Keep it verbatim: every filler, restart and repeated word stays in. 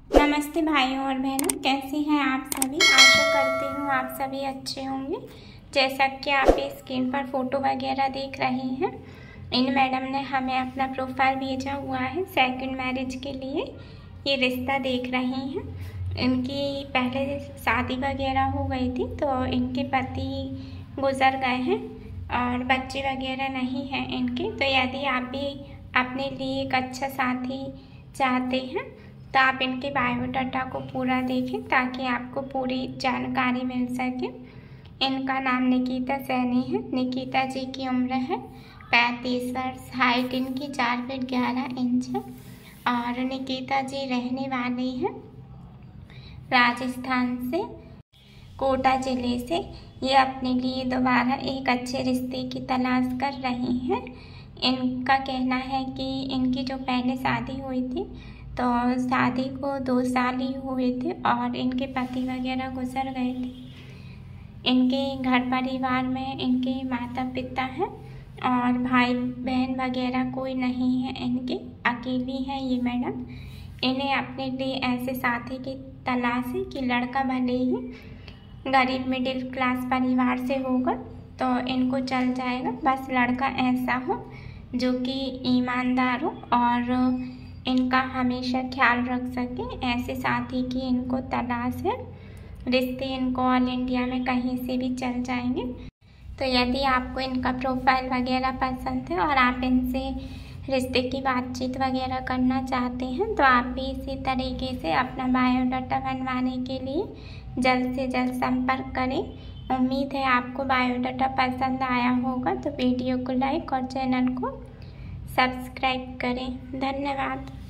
नमस्ते भाइयों और बहनों, कैसे हैं आप सभी। आशा करती हूँ आप सभी अच्छे होंगे। जैसा कि आप स्क्रीन पर फोटो वगैरह देख रहे हैं, इन मैडम ने हमें अपना प्रोफाइल भेजा हुआ है सेकंड मैरिज के लिए। ये रिश्ता देख रहे हैं। इनकी पहले शादी वगैरह हो गई थी, तो इनके पति गुजर गए हैं और बच्चे वगैरह नहीं हैं इनके। तो यदि आप भी अपने लिए एक अच्छा साथी चाहते हैं तो आप इनके बायोडाटा को पूरा देखें ताकि आपको पूरी जानकारी मिल सके। इनका नाम निकिता सैनी है। निकिता जी की उम्र है पैंतीस वर्ष, हाइट इनकी चार फीट ग्यारह इंच है और निकिता जी रहने वाली हैं राजस्थान से, कोटा ज़िले से। ये अपने लिए दोबारा एक अच्छे रिश्ते की तलाश कर रही हैं। इनका कहना है कि इनकी जो पहले शादी हुई थी तो शादी को दो साल ही हुए थे और इनके पति वगैरह गुजर गए थे। इनके घर परिवार में इनके माता पिता हैं और भाई बहन वगैरह कोई नहीं है, इनके अकेली हैं ये मैडम। इन्हें अपने लिए ऐसे साथी की तलाश है कि लड़का भले ही गरीब मिडिल क्लास परिवार से होगा तो इनको चल जाएगा, बस लड़का ऐसा हो जो कि ईमानदार हो और इनका हमेशा ख्याल रख सके। ऐसे साथी की इनको तलाश है। रिश्ते इनको ऑल इंडिया में कहीं से भी चल जाएंगे। तो यदि आपको इनका प्रोफाइल वगैरह पसंद है और आप इनसे रिश्ते की बातचीत वगैरह करना चाहते हैं तो आप भी इसी तरीके से अपना बायोडाटा बनवाने के लिए जल्द से जल्द संपर्क करें। उम्मीद है आपको बायोडाटा पसंद आया होगा, तो वीडियो को लाइक और चैनल को सब्सक्राइब करें। धन्यवाद।